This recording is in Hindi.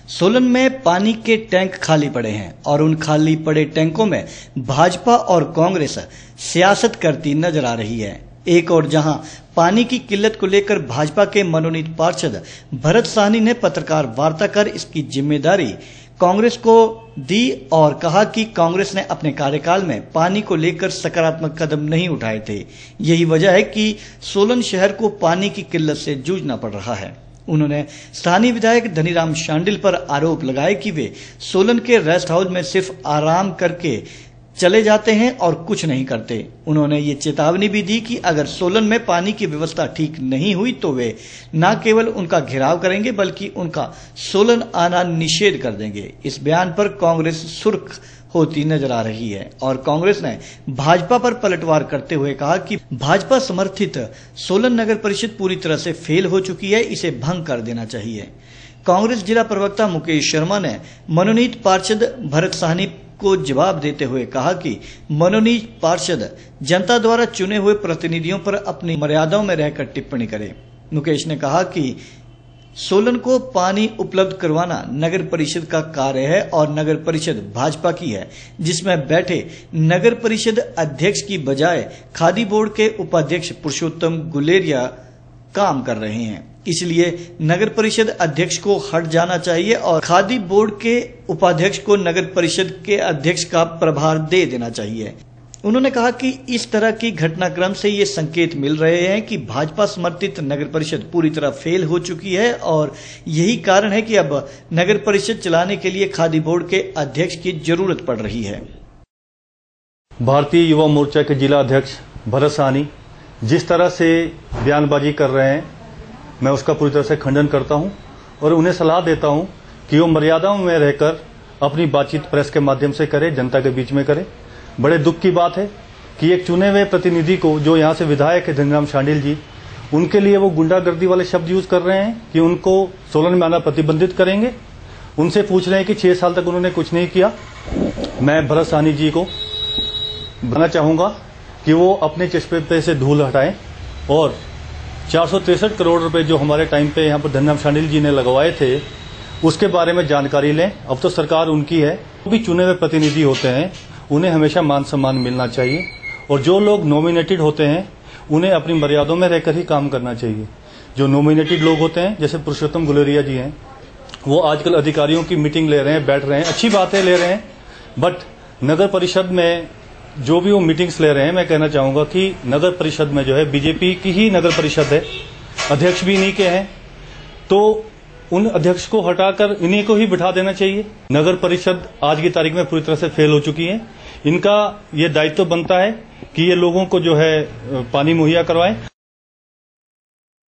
सोलन में पानी के टैंक खाली पड़े हैं और उन खाली पड़े टैंकों में भाजपा और कांग्रेस सियासत करती नजर आ रही है। एक और जहां पानी की किल्लत को लेकर भाजपा के मनोनीत पार्षद भरत साहनी ने पत्रकार वार्ता कर इसकी जिम्मेदारी कांग्रेस को दी और कहा कि कांग्रेस ने अपने कार्यकाल में पानी को लेकर सकारात्मक कदम नहीं उठाए थे। यही वजह है कि सोलन शहर को पानी की किल्लत से जूझना पड़ रहा है। उन्होंने स्थानीय विधायक धनीराम शांडिल पर आरोप लगाए कि वे सोलन के रेस्ट हाउस में सिर्फ आराम करके चले जाते हैं और कुछ नहीं करते। उन्होंने ये चेतावनी भी दी कि अगर सोलन में पानी की व्यवस्था ठीक नहीं हुई तो वे न केवल उनका घेराव करेंगे बल्कि उनका सोलन आना निषेध कर देंगे। इस बयान पर कांग्रेस सुर्ख होती नजर आ रही है और कांग्रेस ने भाजपा पर पलटवार करते हुए कहा कि भाजपा समर्थित सोलन नगर परिषद पूरी तरह से फेल हो चुकी है, इसे भंग कर देना चाहिए। कांग्रेस जिला प्रवक्ता मुकेश शर्मा ने मनोनीत पार्षद भरत साहनी को जवाब देते हुए कहा कि मनोनीत पार्षद जनता द्वारा चुने हुए प्रतिनिधियों पर अपनी मर्यादाओं में रहकर टिप्पणी करें। मुकेश ने कहा कि सोलन को पानी उपलब्ध करवाना नगर परिषद का कार्य है और नगर परिषद भाजपा की है, जिसमें बैठे नगर परिषद अध्यक्ष की बजाय खादी बोर्ड के उपाध्यक्ष पुरुषोत्तम गुलेरिया काम कर रहे हैं। इसलिए नगर परिषद अध्यक्ष को हट जाना चाहिए और खादी बोर्ड के उपाध्यक्ष को नगर परिषद के अध्यक्ष का प्रभार दे देना चाहिए। उन्होंने कहा कि इस तरह की घटनाक्रम से ये संकेत मिल रहे हैं कि भाजपा समर्थित नगर परिषद पूरी तरह फेल हो चुकी है और यही कारण है कि अब नगर परिषद चलाने के लिए खादी बोर्ड के अध्यक्ष की जरूरत पड़ रही है। भारतीय युवा मोर्चा के जिला अध्यक्ष भरत साहनी जिस तरह से बयानबाजी कर रहे हैं, मैं उसका पूरी तरह से खंडन करता हूं और उन्हें सलाह देता हूं कि वो मर्यादाओं में रहकर अपनी बातचीत प्रेस के माध्यम से करें, जनता के बीच में करें। बड़े दुख की बात है कि एक चुने हुए प्रतिनिधि को, जो यहां से विधायक है धनीराम शांडिल जी, उनके लिए वो गुंडागर्दी वाले शब्द यूज कर रहे हैं कि उनको सोलन में आना प्रतिबंधित करेंगे। उनसे पूछ रहे हैं कि 6 साल तक उन्होंने कुछ नहीं किया। मैं भरत साहनी जी को बताना चाहूंगा कि वो अपने चश्मे पे से धूल हटाएं और 463 करोड़ रुपए जो हमारे टाइम पे यहाँ पर धनीराम शांडिल जी ने लगवाए थे, उसके बारे में जानकारी लें। अब तो सरकार उनकी है। जो भी चुने हुए प्रतिनिधि होते हैं उन्हें हमेशा मान सम्मान मिलना चाहिए और जो लोग नॉमिनेटेड होते हैं उन्हें अपनी मर्यादाओं में रहकर ही काम करना चाहिए। जो नॉमिनेटेड लोग होते हैं, जैसे पुरुषोत्तम गुलेरिया जी हैं, वो आजकल अधिकारियों की मीटिंग ले रहे हैं, बैठ रहे हैं, अच्छी बातें ले रहे हैं, बट नगर परिषद में जो भी वो मीटिंग्स ले रहे हैं, मैं कहना चाहूंगा कि नगर परिषद में जो है बीजेपी की ही नगर परिषद है, अध्यक्ष भी इन्हीं के हैं, तो उन अध्यक्ष को हटाकर इन्हीं को ही बिठा देना चाहिए। नगर परिषद आज की तारीख में पूरी तरह से फेल हो चुकी है। इनका ये दायित्व बनता है कि ये लोगों को जो है पानी मुहैया करवाएं।